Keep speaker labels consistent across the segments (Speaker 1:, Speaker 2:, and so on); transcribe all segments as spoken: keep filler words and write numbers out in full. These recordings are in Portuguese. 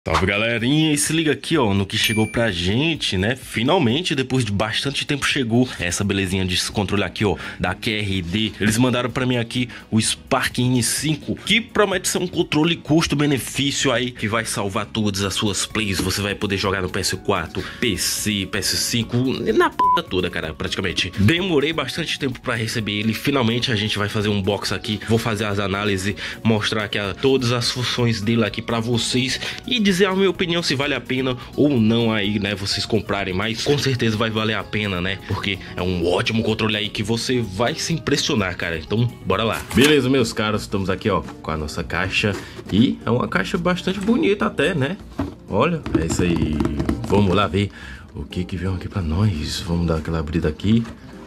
Speaker 1: Salve, galerinha, e se liga aqui, ó, no que chegou pra gente, né? Finalmente, depois de bastante tempo, chegou essa belezinha de se controle aqui, ó, da Q R D. Eles mandaram pra mim aqui o Spark N cinco, que promete ser um controle custo-benefício aí, que vai salvar todas as suas plays. Você vai poder jogar no P S quatro, P C, P S cinco, na p*** toda, cara, praticamente. Demorei bastante tempo pra receber ele. Finalmente a gente vai fazer um box aqui, vou fazer as análises, mostrar aqui a, todas as funções dele aqui pra vocês e dizer a minha opinião se vale a pena ou não aí, né, vocês comprarem, mas com certeza vai valer a pena, né, porque é um ótimo controle aí que você vai se impressionar, cara. Então, bora lá. Beleza, meus caros, estamos aqui, ó, com a nossa caixa e é uma caixa bastante bonita até, né? Olha, é isso aí. Vamos lá ver o que que vem aqui pra nós. Vamos dar aquela abrida aqui.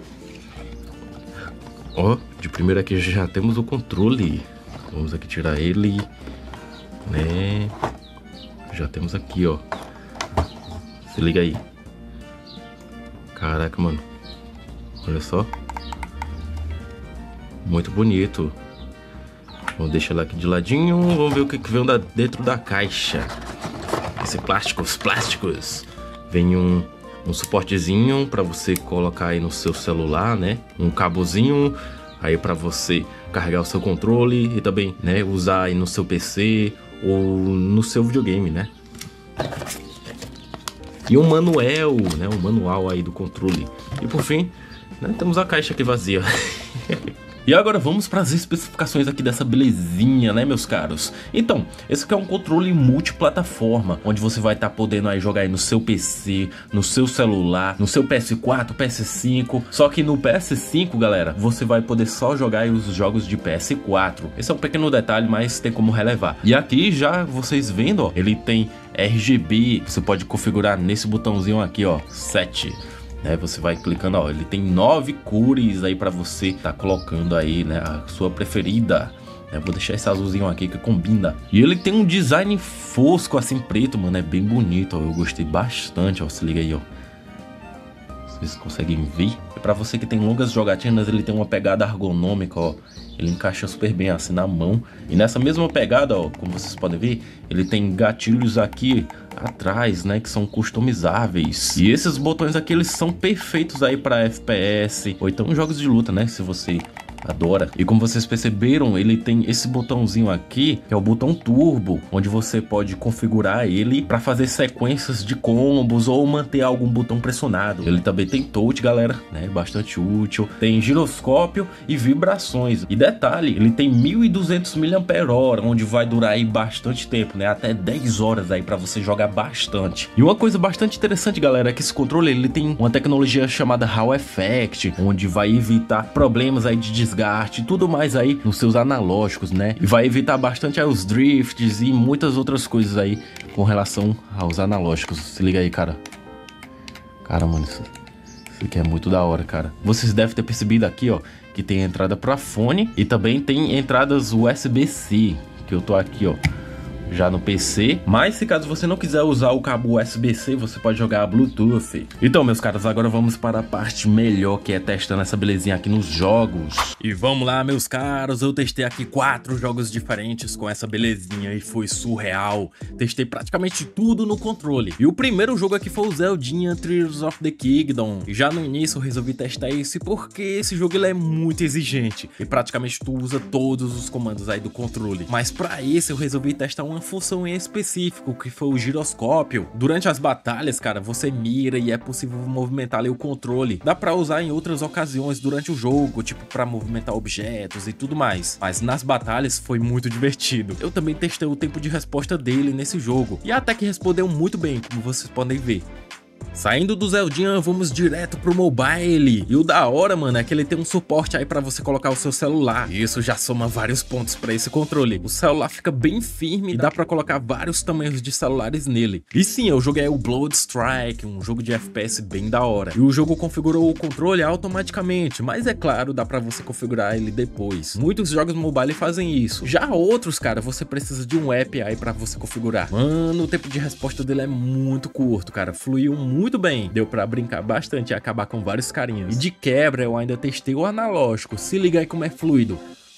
Speaker 1: Ó, de primeira aqui já temos o controle. Vamos aqui tirar ele, né? Já temos aqui, ó. Se liga aí. Caraca, mano. Olha só. Muito bonito. Vamos deixar ela aqui de ladinho. Vamos ver o que, que vem da, dentro da caixa. Esse plásticos, plásticos. Vem um, um suportezinho para você colocar aí no seu celular, né? Um cabozinho aí para você carregar o seu controle e também, né, usar aí no seu P C ou no seu videogame, né? E um manual, né? Um manual aí do controle. E por fim, né, temos a caixa aqui vazia. E agora vamos para as especificações aqui dessa belezinha, né, meus caros? Então, esse aqui é um controle multiplataforma, onde você vai estar tá podendo aí jogar aí no seu P C, no seu celular, no seu P S quatro, P S cinco. Só que no P S cinco, galera, você vai poder só jogar aí os jogos de P S quatro. Esse é um pequeno detalhe, mas tem como relevar. E aqui já vocês vendo, ó, ele tem R G B, você pode configurar nesse botãozinho aqui, ó, sete. Né, você vai clicando, ó, ele tem nove cores aí para você tá colocando aí, né, a sua preferida. Eu vou deixar esse azulzinho aqui que combina. E ele tem um design fosco assim, preto, mano, é bem bonito, ó. Eu gostei bastante, ó, se liga aí, ó. Vocês conseguem ver? E para você que tem longas jogatinas, ele tem uma pegada ergonômica, ó. Ele encaixa super bem assim na mão. E nessa mesma pegada, ó, como vocês podem ver, ele tem gatilhos aqui atrás, né, que são customizáveis. E esses botões aqui, eles são perfeitos aí para F P S ou então jogos de luta, né, se você adora. E como vocês perceberam, ele tem esse botãozinho aqui, que é o botão turbo, onde você pode configurar ele para fazer sequências de combos ou manter algum botão pressionado. Ele também tem touch, galera, né, bastante útil. Tem giroscópio e vibrações. E detalhe, ele tem mil e duzentos miliampères-hora, onde vai durar aí bastante tempo, né, até dez horas aí para você jogar bastante. E uma coisa bastante interessante, galera, é que esse controle ele tem uma tecnologia chamada Hall Effect, onde vai evitar problemas aí de desgaste e tudo mais aí nos seus analógicos, né? E vai evitar bastante aí os drifts e muitas outras coisas aí com relação aos analógicos. Se liga aí, cara. Cara, mano, isso, isso aqui é muito da hora, cara. Vocês devem ter percebido aqui, ó, que tem entrada para fone e também tem entradas U S B C, que eu tô aqui, ó, já no P C, mas se caso você não quiser usar o cabo U S B C, você pode jogar a Bluetooth. Então, meus caras, agora vamos para a parte melhor, que é testando essa belezinha aqui nos jogos. E vamos lá, meus caros, eu testei aqui quatro jogos diferentes com essa belezinha e foi surreal. Testei praticamente tudo no controle. E o primeiro jogo aqui foi o Zeldinha Tears of the Kingdom. E já no início eu resolvi testar esse porque esse jogo ele é muito exigente e praticamente tu usa todos os comandos aí do controle. Mas para esse eu resolvi testar uma função em específico, que foi o giroscópio. Durante as batalhas, cara, você mira e é possível movimentar ali o controle. Dá pra usar em outras ocasiões durante o jogo, tipo pra movimentar objetos e tudo mais. Mas nas batalhas foi muito divertido. Eu também testei o tempo de resposta dele nesse jogo e até que respondeu muito bem, como vocês podem ver. Saindo do Zeldinha, vamos direto pro mobile. E o da hora, mano, é que ele tem um suporte aí pra você colocar o seu celular. E isso já soma vários pontos pra esse controle. O celular fica bem firme e dá pra colocar vários tamanhos de celulares nele. E sim, eu joguei o Blood Strike, um jogo de F P S bem da hora. E o jogo configurou o controle automaticamente, mas é claro, dá pra você configurar ele depois. Muitos jogos mobile fazem isso. Já outros, cara, você precisa de um app aí pra você configurar. Mano, o tempo de resposta dele é muito curto, cara. Fluiu muito muito bem, deu pra brincar bastante e acabar com vários carinhas. E de quebra eu ainda testei o analógico, se liga aí como é fluido.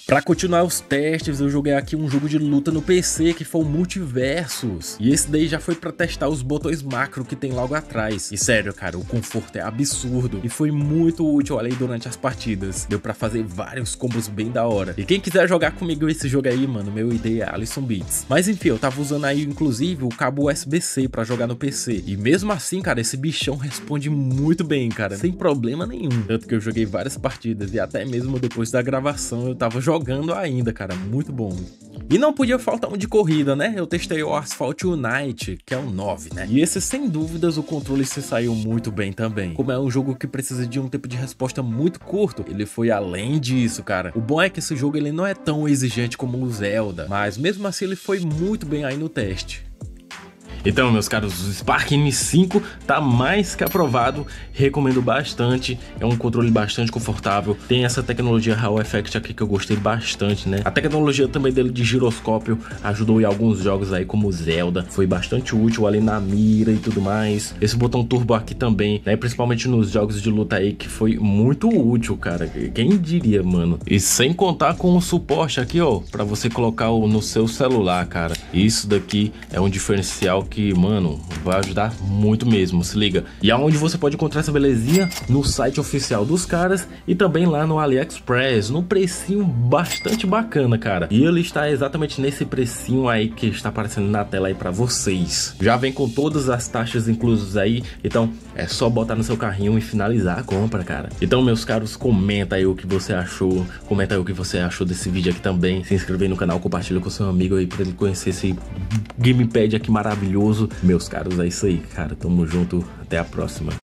Speaker 1: Pra continuar os testes, eu joguei aqui um jogo de luta no P C, que foi o Multiversus. E esse daí já foi pra testar os botões macro que tem logo atrás. E sério, cara, o conforto é absurdo. E foi muito útil ali durante as partidas. Deu pra fazer vários combos bem da hora. E quem quiser jogar comigo esse jogo aí, mano, meu I D é Alisson Beats. Mas enfim, eu tava usando aí, inclusive, o cabo U S B C pra jogar no P C. E mesmo assim, cara, esse bichão responde muito bem, cara. Sem problema nenhum. Tanto que eu joguei várias partidas. E até mesmo depois da gravação, eu tava jogando jogando ainda, cara, muito bom. E não podia faltar um de corrida, né? Eu testei o Asphalt Unite, que é o nove, né? E esse, sem dúvidas, o controle se saiu muito bem também. Como é um jogo que precisa de um tempo de resposta muito curto, ele foi além disso, cara. O bom é que esse jogo ele não é tão exigente como o Zelda, mas mesmo assim ele foi muito bem aí no teste. Então, meus caros, o Spark N cinco tá mais que aprovado, recomendo bastante, é um controle bastante confortável, tem essa tecnologia Hall Effect aqui que eu gostei bastante, né? A tecnologia também dele de giroscópio ajudou em alguns jogos aí como Zelda, foi bastante útil ali na mira e tudo mais. Esse botão turbo aqui também, né? Principalmente nos jogos de luta aí, que foi muito útil, cara, quem diria, mano? E sem contar com o suporte aqui, ó, pra você colocar no seu celular, cara. Isso daqui é um diferencial que que, mano, vai ajudar muito mesmo, se liga. E aonde você pode encontrar essa belezinha? No site oficial dos caras e também lá no AliExpress, num precinho bastante bacana, cara. E ele está exatamente nesse precinho aí que está aparecendo na tela aí pra vocês. Já vem com todas as taxas inclusas aí, então é só botar no seu carrinho e finalizar a compra, cara. Então, meus caros, comenta aí o que você achou, comenta aí o que você achou desse vídeo aqui também, se inscreve no canal, compartilha com seu amigo aí pra ele conhecer esse gamepad aqui maravilhoso. Meus caros, é isso aí, cara. Tamo junto. Até a próxima.